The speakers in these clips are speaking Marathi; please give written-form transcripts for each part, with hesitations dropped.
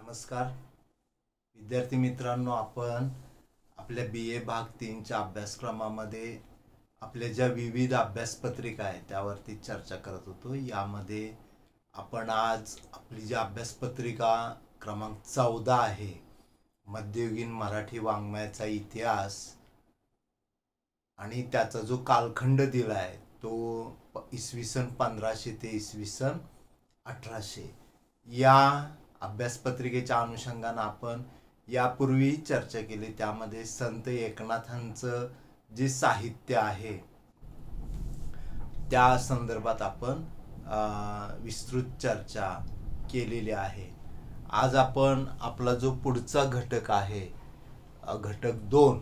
नमस्कार विद्यार्थी मित्रांनो, आपण आपल्या BA भाग 3च्या अभ्यासक्रमामध्ये आपल्या ज्या विविध अभ्यासपत्रिका आहेत त्यावरती चर्चा करत होतो। यामध्ये आपण आज आपली जी अभ्यासपत्रिका क्रमांक 14 आहे, मध्ययुगीन मराठी वाङ्मयाचा इतिहास आणि त्याचा जो कालखंड दिला आहे तो इसवी सन 1500 ते इसवी सन 1800 या अभ्यासपत्रिकेच्या अनुषंगाने आपण यापूर्वी चर्चा केली। त्यामध्ये संत एकनाथांचं जे साहित्य आहे त्या संदर्भात आपण विस्तृत चर्चा केलेली आहे। आज आपण आपला जो पुढचा घटक आहे, घटक 2,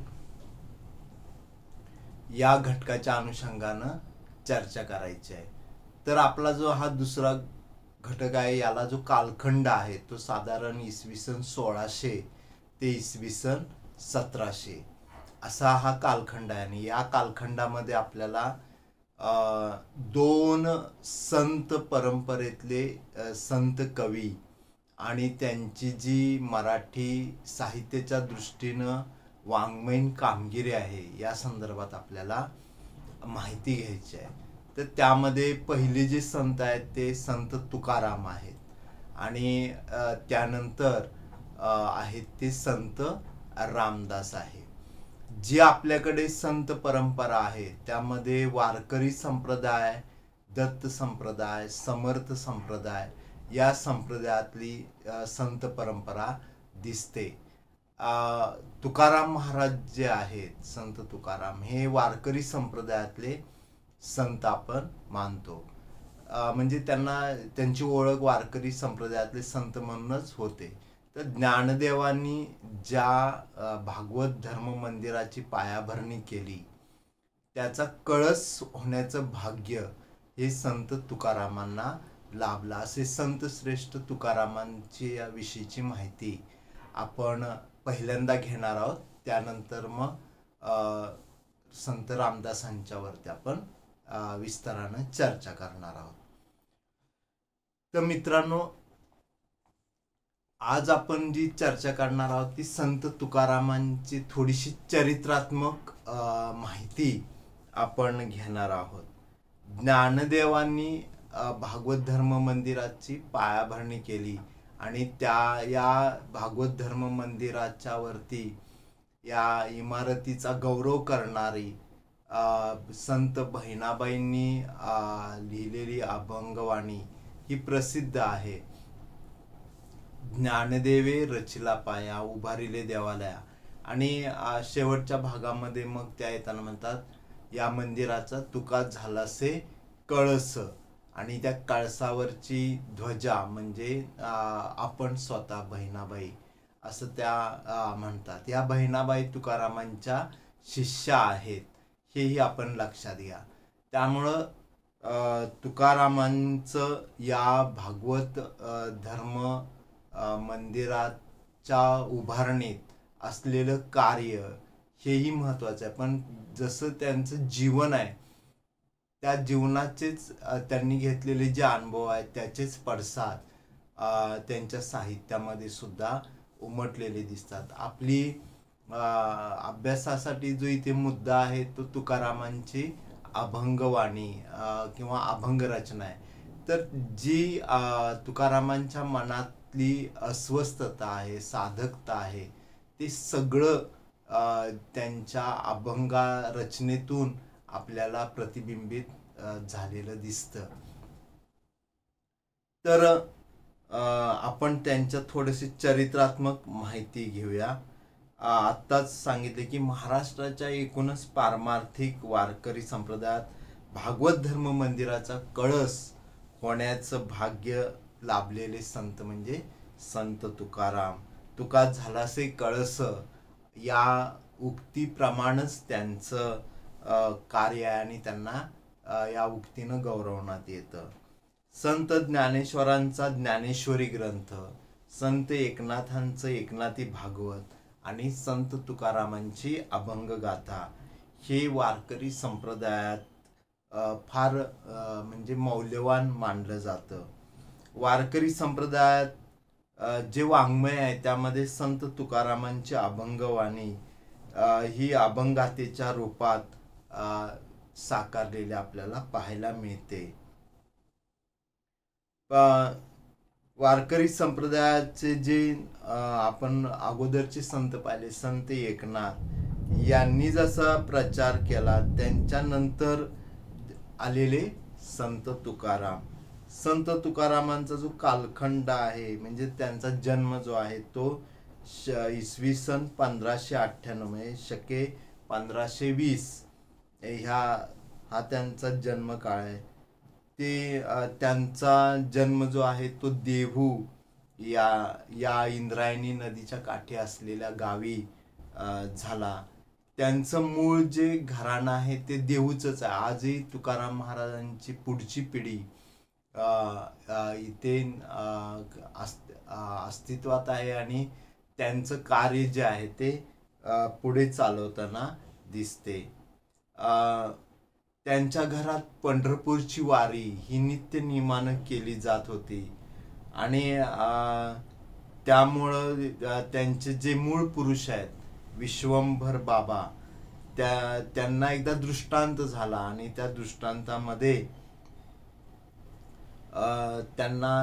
या घटकाच्या अनुषंगाने चर्चा करायची आहे। तर आपला जो हा दुसरा घटक आहे, याला जो कालखंड आहे तो साधारण इसवी सन 1600 ते इसवी सन 1700 असा हा कालखंड आहे। आणि या कालखंडामध्ये आपल्याला दोन संत परंपरेतले संत कवी आणि त्यांची जी मराठी साहित्याच्या दृष्टीनं वाङ्मयीन कामगिरी आहे या संदर्भात आपल्याला माहिती घ्यायची आहे। तर त्यामध्ये पहिले जे संत आहेत ते संत तुकाराम आहेत आणि त्यानंतर आहेत ते संत रामदास आहे। जी आपल्याकडे संत परंपरा आहे त्यामध्ये वारकरी संप्रदाय, दत्त संप्रदाय, समर्थ संप्रदाय या संप्रदायातली संत परंपरा दिसते। तुकाराम महाराज जे आहेत, संत तुकाराम हे वारकरी संप्रदायातले संत आपण मानतो। म्हणजे त्यांची ओळख वारकरी संप्रदायातले संत म्हणूनच होते। तर ज्ञानदेवांनी ज्या भागवत धर्म मंदिराची पायाभरणी केली त्याचा कळस होण्याचं भाग्य हे संत तुकारामांना लाभलं। असे संत श्रेष्ठ तुकारामांची विषयीची माहिती आपण पहिल्यांदा घेणार आहोत। त्यानंतर मग संत रामदासांच्यावरती आपण विस्ताराने चर्चा करणार आहोत। तर मित्रांनो, आज आपण जी चर्चा करणार आहोत ती संत तुकारामांची थोडीशी चरित्रात्मक माहिती आपण घेणार आहोत। ज्ञानदेवांनी भागवत धर्म मंदिराची पायाभरणी केली आणि या भागवत धर्म मंदिराच्या वरती या इमारतीचा गौरव करणारी संत बहिणाबाईंनी लिहिलेली अभंगवाणी ही प्रसिद्ध आहे। ज्ञानदेवे रचिला पाया, उभारिले देवालया, आणि शेवटच्या भागामध्ये मग त्या येताना म्हणतात, या मंदिराचा तुका झालासे कळस, आणि त्या कळसावरची ध्वजा म्हणजे आपण स्वतः बहिणाबाई असं त्या म्हणतात। या बहिणाबाई तुकारामांच्या शिष्या आहेत हेही आपण लक्षात घ्या। त्यामुळं तुकारामांचं या भागवत धर्म मंदिराच्या उभारणीत असलेलं कार्य हेही महत्त्वाचं आहे। पण जसं त्यांचं जीवन आहे त्या जीवनाचेच त्यांनी घेतलेले जे अनुभव आहेत त्याचेच पडसाद त्यांच्या साहित्यामध्ये सुद्धा उमटलेले दिसतात। आपली अभ्यासासाठी जो इथे मुद्दा आहे तो तुकारामांची अभंगवाणी किंवा अभंग रचना आहे। तर जी तुकारामांच्या मनातली अस्वस्थता आहे, साधकता आहे, ते सगळं त्यांच्या अभंगा रचनेतून आपल्याला प्रतिबिंबित झालेलं दिसतं। तर आपण त्यांच्या थोडेसे चरित्रात्मक माहिती घेऊया। आत्ताच सांगितले की महाराष्ट्राच्या एकूणच पारमार्थिक वारकरी संप्रदायात भागवत धर्म मंदिराचा कळस होण्याचं भाग्य लाभलेले संत म्हणजे संत तुकाराम। तुका झालासे कळस या उक्तीप्रमाणेच त्यांचं कार्य आहे आणि त्यांना या उक्तीनं गौरवण्यात येतं। संत ज्ञानेश्वरांचा ज्ञानेश्वरी ग्रंथ, संत एकनाथांचं एकनाथी भागवत आणि संत तुकारामांची अभंगगाथा हे वारकरी संप्रदायात फार म्हणजे मौल्यवान मानलं जातं। वारकरी संप्रदायात जे वाङ्मय आहे त्यामध्ये संत तुकारामांची अभंगवाणी ही अभंगातेच्या रूपात साकारलेली आपल्याला पाहायला मिळते. वारकरी संप्रदायाचे जे आपण अगोदरचे संत पाहिले, संत एकनाथ यांनी जसा प्रचार केला, त्यांच्यानंतर आलेले संत तुकाराम. संत तुकारामांचा जो कालखंड आहे, म्हणजे त्यांचा जन्म जो आहे तो इसवी सन 1598 म्हणजे शके 1520 हा त्यांचा जन्मकाळ आहे. ते त्यांचा जन्म जो आहे तो देहू या इंद्रायणी नदीच्या काठी असलेल्या गावी झाला. त्यांचं मूळ जे घराणं आहे ते देहूचंच आहे. आजही तुकाराम महाराजांची पुढची पिढी इथे अस्तित्वात आहे आणि त्यांचं कार्य जे आहे ते पुढे चालवताना दिसते. त्यांच्या घरात पंढरपूरची वारी ही नित्य नियमानं केली जात होती आणि त्यामुळं त्यांचे जे मूळ पुरुष आहेत विश्वंभर बाबा, त्यांना एकदा दृष्टांत झाला आणि त्या दृष्टांतामध्ये त्यांना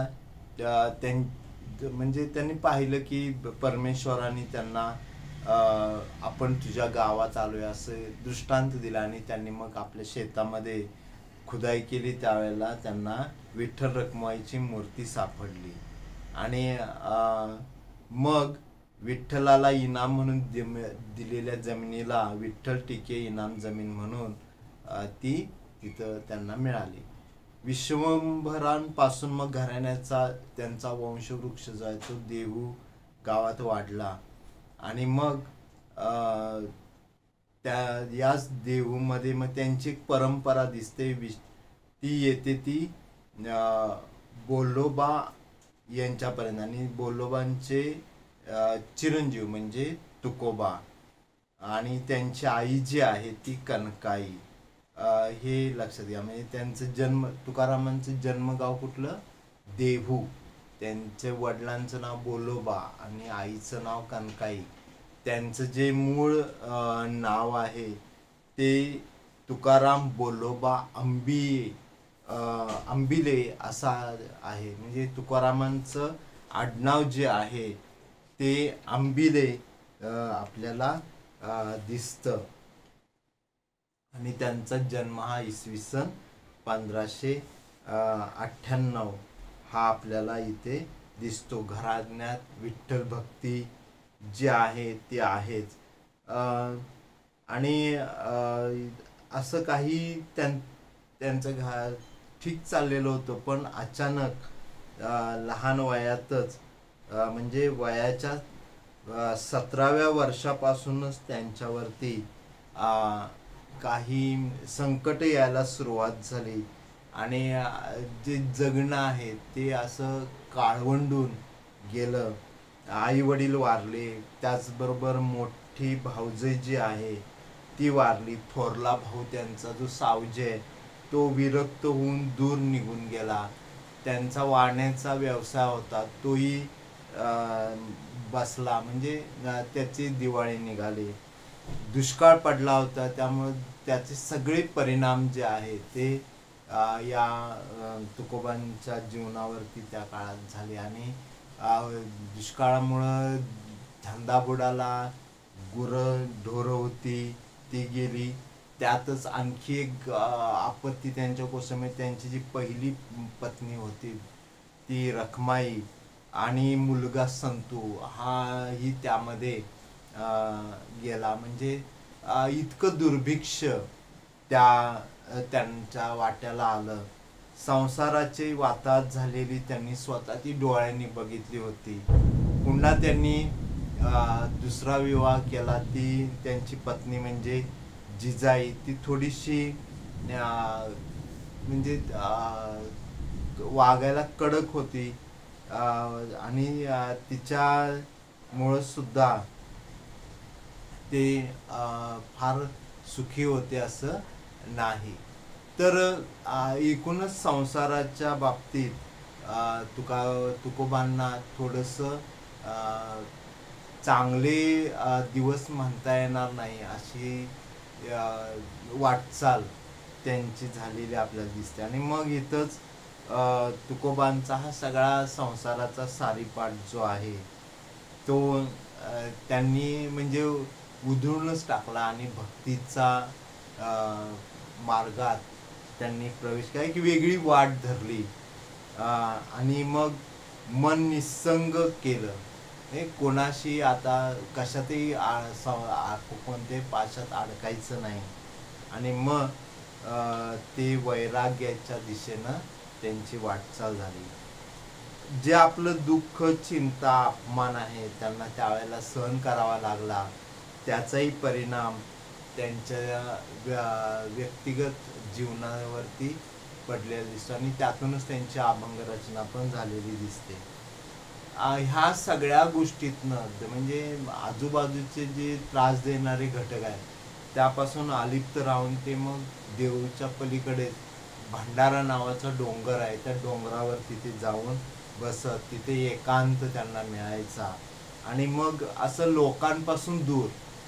म्हणजे त्यांनी पाहिलं की परमेश्वराने त्यांना आपण तुझ्या गावात आलोय असं दृष्टांत दिला आणि त्यांनी मग आपल्या शेतामध्ये खुदाई केली. त्यावेळेला त्यांना विठ्ठल रखुमाईची मूर्ती सापडली आणि मग विठ्ठलाला इनाम म्हणून दिलेल्या जमिनीला विठ्ठल टिके इनाम जमीन म्हणून ती तिथं त्यांना मिळाली. विश्वंभरांपासून मग घराण्याचा त्यांचा वंशवृक्ष जो आहे तो देहू गावात वाढला आणि मग याच देहूमध्ये मग त्यांची एक परंपरा दिसते. ती येते ती बोलोबा यांच्यापर्यंत आणि बोलोबांचे चिरंजीव म्हणजे तुकोबा आणि त्यांची आई जी आहे ती कनकाई. हे लक्षात घ्या. म्हणजे त्यांचं तुकारामांचं जन्मगाव कुठलं? देहू. त्यांच्या वडिलांचं नाव बोलोबा आणि आईचं नाव कनकाई. त्यांचं जे मूळ नाव आहे ते तुकाराम बोलोबा अंबिले असा आहे. म्हणजे तुकारामांचं आडनाव जे आहे ते अंबिले आपल्याला दिसतं आणि त्यांचा जन्म हा इसवी सन 1598 हा आपल्याला इथे दिसतो. घराण्यात विठ्ठल भक्ती जी आहे ती आहेच. आणि असं काही त्यांचं ठीक चाललेलं होतं, पण अचानक लहान वयातच म्हणजे वयाच्या 17व्या वर्षापासूनच त्यांच्यावरती काही संकट यायला सुरुवात झाली आणि जे जगणं आहे ते असं काळवंडून गेलं. आई वडील वारले, त्याचबरोबर मोठी भाऊजय जी आहे ती वारली. थोरला भाऊ त्यांचा जो सावजे तो विरक्त होऊन दूर निघून गेला. त्यांचा वाण्याचा व्यवसाय होता तोही बसला, म्हणजे त्याची दिवाळी निघाली. दुष्काळ पडला होता, त्यामुळे त्याचे सगळे परिणाम जे आहे ते या तुकोबांच्या जीवनावरती त्या काळात झाले आणि दुष्काळामुळं धंदा बुडाला, गुरं ढोरं होती ती गेली. त्यातच आणखी एक आपत्ती त्यांच्या कोसळली. त्यांची जी पहिली पत्नी होती ती रखमाई आणि मुलगा संतू ही त्यामध्ये गेला. म्हणजे इतकं दुर्भिक्ष त्यांच्या वाट्याला आलं. संसाराची वाताहत झालेली त्यांनी स्वतः ती डोळ्यांनी बघितली होती. पुन्हा त्यांनी दुसरा विवाह केला. ती त्यांची पत्नी म्हणजे जिजाई, ती थोडीशी म्हणजे वागायला कडक होती आणि तिच्यामुळं सुद्धा ते फार सुखी होते असं नाही. तर एकूणच संसाराच्या बाबतीत तुकोबांना थोडंसं चांगले दिवस म्हणता येणार नाही अशी वाटचाल त्यांची झालेली आपल्याला दिसते. आणि मग इथंच तुकोबांचा हा सगळा संसाराचा सारीपाट जो आहे तो त्यांनी म्हणजे उधळूनच टाकला आणि भक्तीचा मार्गात त्यांनी प्रवेश केला, की वेगळी वाट धरली आणि मग मन निस्संग केलं. हे कोणाशी आता कशातही कोणते पाशात अडकायचं नाही. आणि मग ते वैराग्याच्या दिशेनं त्यांची वाटचाल झाली. जे आपलं दुःख, चिंता, अपमान आहे त्यांना त्यावेळेला सहन करावा लागला, त्याचाही परिणाम त्यांच्या व्यक्तिगत जीवनावरती पडलेला दिसतो आणि त्यातूनच त्यांची अभंग रचना पण झालेली दिसते. ह्या सगळ्या गोष्टीतनं म्हणजे आजूबाजूचे जे त्रास देणारे घटक आहेत त्यापासून अलिप्त राहून ते मग देऊच्या पलीकडे भंडारा नावाचा डोंगर आहे, त्या डोंगरावर तिथे जाऊन बसत, तिथे एकांत त्यांना मिळायचा. आणि मग असं लोकांपासून दूर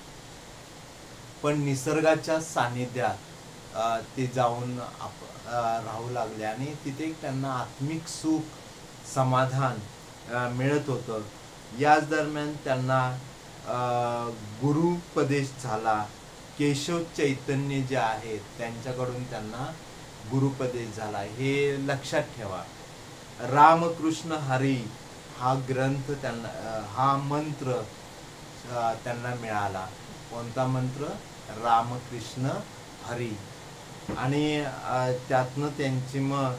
पण निसर्गाच्या सानिध्यात ते जाऊन राहू लागले आणि तिथे त्यांना आत्मिक सुख, समाधान मिळत होतं. याच दरम्यान त्यांना गुरुपदेश झाला. केशव चैतन्य जे आहेत त्यांच्याकडून त्यांना गुरुपदेश झाला, हे लक्षात ठेवा. रामकृष्ण हरी हा ग्रंथ त्यांना, हा मंत्र त्यांना मिळाला. कोणता मंत्र? रामकृष्ण हरी. आणि त्यातनं त्यांची मग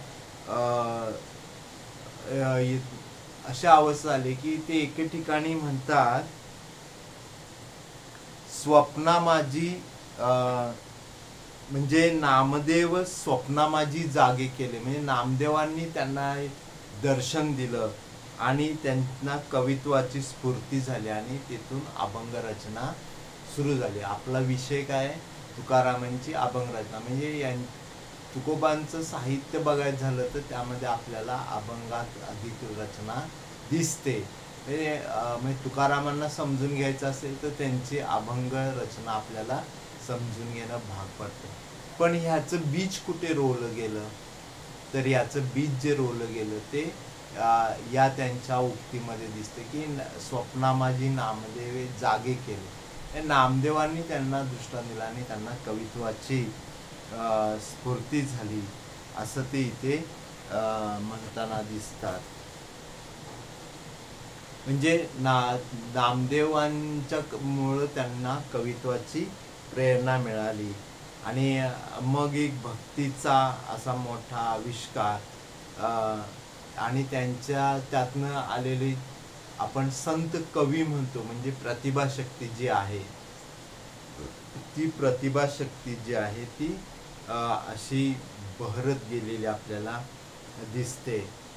अशी अवस्था झाली की ते एके ठिकाणी म्हणतात, स्वप्ना माझी म्हणजे नामदेव स्वप्ना माझी जागे केले. म्हणजे नामदेवांनी त्यांना दर्शन दिलं आणि त्यांना कवित्वाची स्फूर्ती झाली आणि तिथून अभंग रचना सुरू झाली. आपला विषय काय? तुकारामांची अभंग रचना. म्हणजे तुकोबांचं साहित्य बघायचं झालं तर त्यामध्ये आपल्याला अभंगात अधिक रचना दिसते. म्हणजे तुकारामांना समजून घ्यायचं असेल तर त्यांची अभंग रचना आपल्याला समजून घेणं भाग पडतं. पण ह्याचं बीज कुठे रोवलं गेलं? तर याचं बीज जे रोवलं गेलं ते या त्यांच्या उक्तीमध्ये दिसते की स्वप्ना माझी नामदेव जागे केले. नामदेवांनी त्यांना दृष्टांत दिला आणि त्यांना कवित्वाची स्फूर्ती झाली असं ते इथे म्हणताना दिसतात. म्हणजे नामदेवांच्या मुळे त्यांना कवित्वाची प्रेरणा मिळाली आणि मग एक भक्तीचा असा मोठा आविष्कार आणि त्यांच्या त्यातनं आलेली आपण संत कवी म्हणतो. म्हणजे प्रतिभाशक्ती जी आहे ती प्रतिभाशक्ती जी आहे ती अशी बहरत गेलेली आपल्याला दिसते.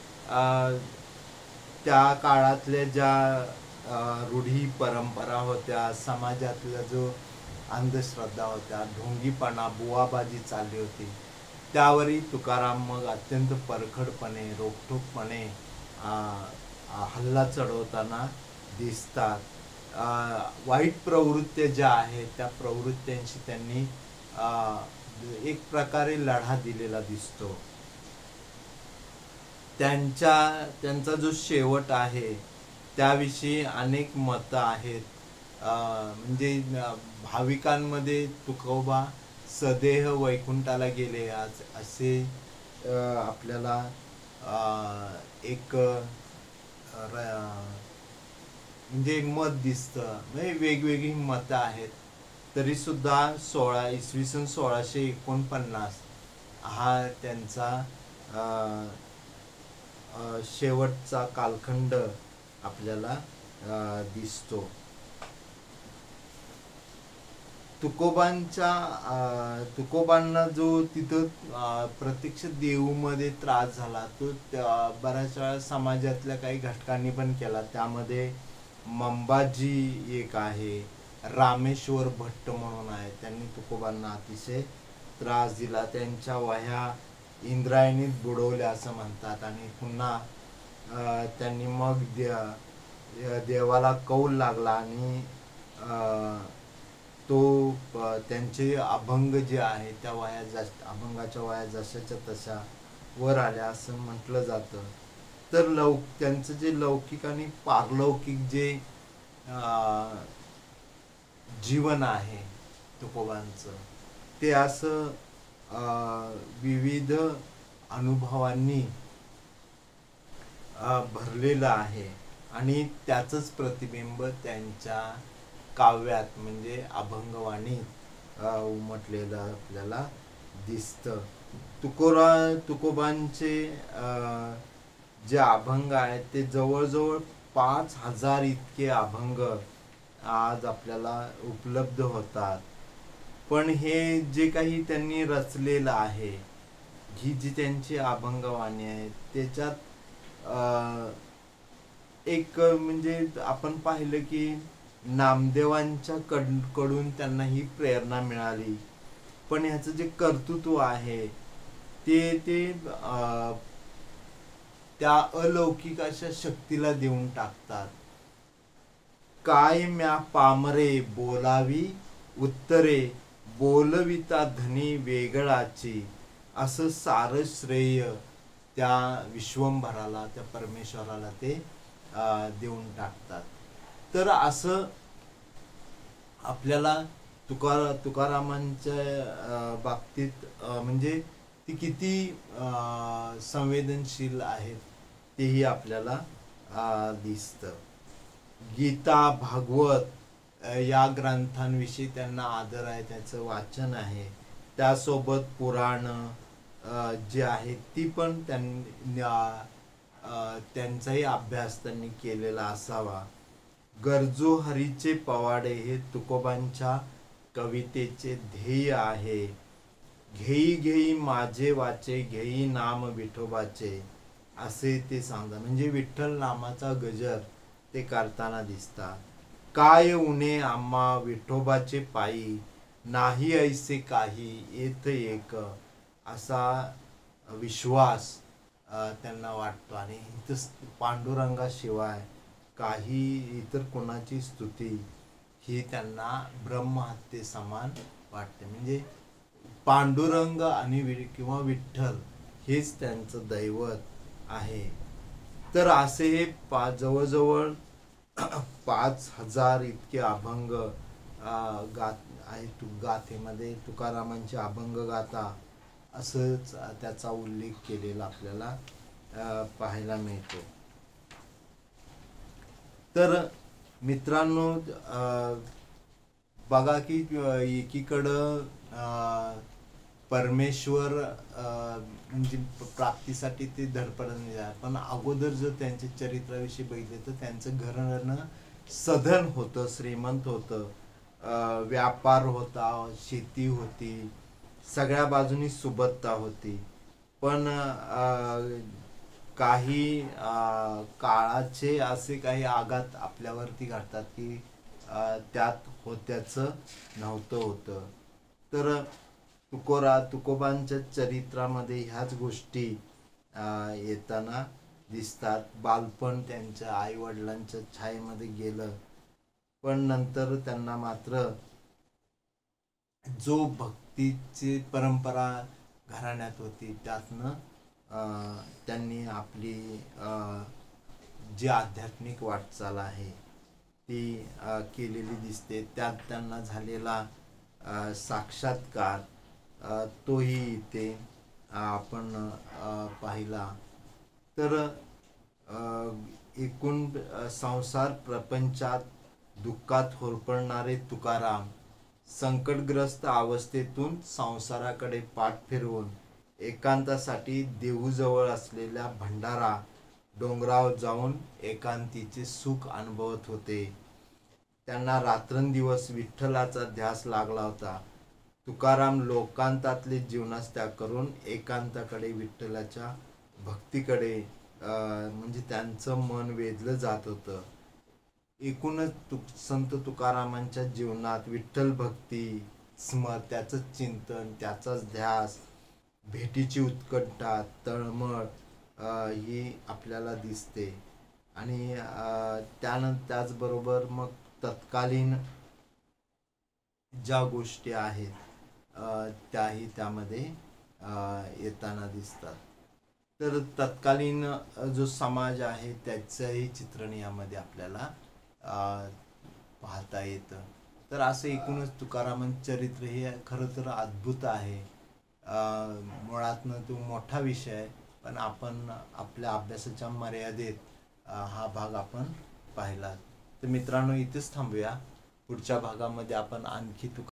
त्या काळातल्या ज्या रूढी परंपरा होत्या, समाजातल्या जो अंधश्रद्धा होत्या, ढोंगीपणा, बुवाबाजी चालली होती, त्यावरही तुकाराम मग अत्यंत परखडपणे, रोखठोकपणे हल्ला चढवताना दिसतात. वाईट प्रवृत्त्या ज्या आहेत त्या प्रवृत्त्यांशी त्यांनी एक प्रकारे लढा दिलेला दिसतो. त्यांचा जो शेवट आहे त्याविषयी अनेक मतं आहेत. म्हणजे भाविकांमध्ये तुकोबा सदेह वैकुंठाला गेले आज असे आपल्याला एक म्हणजे मत दिसतं. म्हणजे वेगवेगळी मतं आहेत. तरी सुद्धा इसवी सन 1649 हा त्यांचा शेवटचा कालखंड आपल्याला दिसतो. तुकोबांना जो तिथं प्रत्यक्ष देऊमध्ये त्रास झाला तो बऱ्याच वेळा समाजातल्या काही घटकांनी पण केला. त्यामध्ये मंबाजी एक आहे, रामेश्वर भट्ट म्हणून आहे, त्यांनी तुकोबांना अतिशय त्रास दिला. त्यांच्या वह्या इंद्रायणीत बुडवल्या असं म्हणतात आणि पुन्हा त्यांनी मग देवाला कौल लागला आणि तो त्यांचे अभंग जे आहे त्या वया जास्त अभंगाच्या वया जशाच्या तशा वर आल्या असं म्हटलं जातं. तर त्यांचं जे लौकिक आणि पारलौकिक जे जीवन आहे तुकोबांचं, ते असं विविध अनुभवांनी भरलेलं आहे आणि त्याचंच प्रतिबिंब त्यांच्या काव्यात म्हणजे अभंगवाणी उमटलेलं आपल्याला दिसतं. तुकोबांचे जे अभंग आहेत ते जवळजवळ 5,000 इतके अभंग आज आपल्याला उपलब्ध होतात. पण हे जे काही त्यांनी रचलेलं आहे, ही जी त्यांची अभंगवाणी आहे त्याच्यात एक म्हणजे आपण पाहिलं की नामदेवांच्या कडून त्यांना ही प्रेरणा मिळाली, पण ह्याचं जे कर्तृत्व आहे ते त्या अलौकिक अशा शक्तीला देऊन टाकतात. काय म्या पामरे बोलावी उत्तरे, बोलविता धनी वेगळाची, असं सारं श्रेय त्या विश्वंभराला, त्या परमेश्वराला ते देऊन टाकतात. तर असं आपल्याला तुकारामांच्या बाबतीत म्हणजे ती किती संवेदनशील आहेत तेही आपल्याला दिसतं. गीता, भागवत या ग्रंथांविषयी त्यांना आदर आहे, त्याचं वाचन आहे. त्यासोबत पुराण जे आहेत ती पण त्यांचाही अभ्यास त्यांनी केलेला असावा. गरजू हरीचे पवाडे हे तुकोबांच्या कवितेचे ध्येय आहे. घेई घेई माझे वाचे, घेई नाम विठोबाचे, असे ते सांगतात. म्हणजे विठ्ठल नामाचा गजर ते करताना दिसतात. काय उणे आम्हा विठोबाचे पायी, नाही ऐसे काही येत एक, असा विश्वास त्यांना वाटतो. आणि पांडुरंगाशिवाय काही इतर कोणाची स्तुती ही त्यांना ब्रह्महत्ये समान वाटते. म्हणजे पांडुरंग आणि किंवा विठ्ठल हेच त्यांचं दैवत आहे. तर असे हे जवळजवळ 5,000 इतके अभंग गाथेमध्ये तुकारामांची अभंग गाथा असंच त्याचा उल्लेख केलेला आपल्याला पाहायला मिळतो. तर मित्रांनो, बघा की एकीकडं परमेश्वर म्हणजे प्राप्तीसाठी ते धडपडत आहे, पण अगोदर जर त्यांच्या चरित्राविषयी बघितले तर त्यांचं घराणं सधन होतं, श्रीमंत होतं, व्यापार होता, शेती होती, सगळ्या बाजूनी सुबत्ता होती. पण काही काळाचे असे काही आघात आपल्यावरती घडतात की त्यात होत्याचं नव्हतं होतं. तर तुकोबांच्या चरित्रामध्ये ह्याच गोष्टी येताना दिसतात. बालपण त्यांच्या आई वडिलांच्या छायेमध्ये गेलं, पण नंतर त्यांना मात्र जो भक्तीची परंपरा घराण्यात होती त्यातनं त्यांनी आपली जी आध्यात्मिक वाटचाल आहे ती केलेली दिसते. त्यात त्यांना झालेला साक्षात्कार तोही इथे आपण पाहिला. तर एकूण संसार प्रपंचात दुःखात होरपळणारे तुकाराम संकटग्रस्त अवस्थेतून संसाराकडे पाठ फिरवून एकांतासाठी देहूजवळ असलेल्या भंडारा डोंगरावर जाऊन एकांतीचे सुख अनुभवत होते. त्यांना रात्रंदिवस विठ्ठलाचा ध्यास लागला होता. तुकाराम लोकांतातले जीवनास त्याग करून एकांताकडे, विठ्ठलाच्या भक्तीकडे म्हणजे त्यांचं मन वेधलं जात होतं. एकूणच संत तुकारामांच्या जीवनात विठ्ठल भक्ती, त्याचंच चिंतन, त्याचाच ध्यास, भेटीची उत्कंठा, तळमळ ही आपल्याला दिसते. आणि त्याचबरोबर मग तत्कालीन ज्या गोष्टी आहेत त्याही त्यामध्ये येताना दिसतात. तर तत्कालीन जो समाज आहे त्याचंही चित्रण यामध्ये आपल्याला पाहता येतं. तर असं एकूणच तुकारामांचं चरित्र हे खरं तर अद्भुत आहे. मुळातनं तो मोठा विषय आहे, पण आपण आपल्या अभ्यासाच्या मर्यादेत हा भाग आपण पाहिला. तर मित्रांनो, इथेच थांबूया. पुढच्या भागामध्ये आपण आणखी